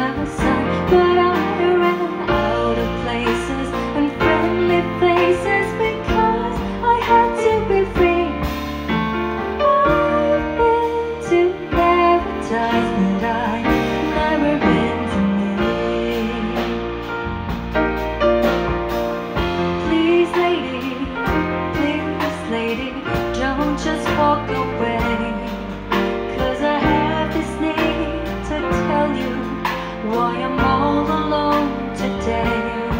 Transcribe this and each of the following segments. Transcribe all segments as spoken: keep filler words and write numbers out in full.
the sun, but I ran out of places and friendly faces because I had to be free. I've been to paradise, but I've never been to me. Please, lady, please, lady, don't just walk away, 'cause I have this need to tell you why I'm all alone today.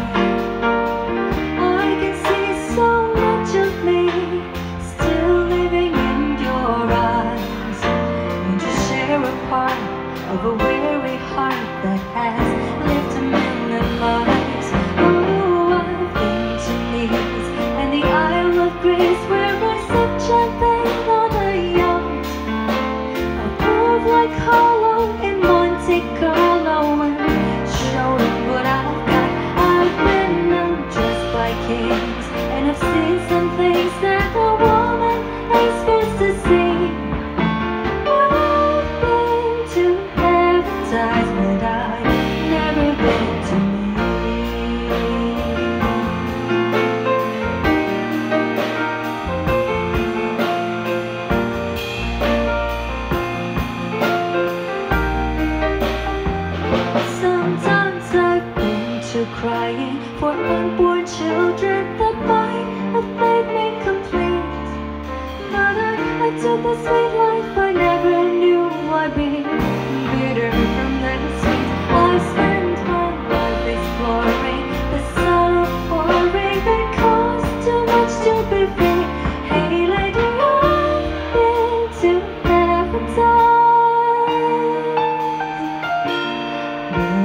I can see so much of me still living in your eyes, and you share a part of a weary heart that has lived a million lives. Oh, I've been to Nice and the Isle of Greece, where I sit champagne on a yacht. I move like Harlow in Monte Carlo and show them what I've got. I've been undressed by kings, and I've seen some things that a woman ain't supposed to see. I've been to paradise, but I've never been to me. Sometimes I've been to crying for unborn children that might have made me complete. But I, I took the sweet life, I never knew I'd be bitter from that sweet. I spent my life exploring the sorrow pouring that cost too much to be free. Hey lady, I've been to paradise, but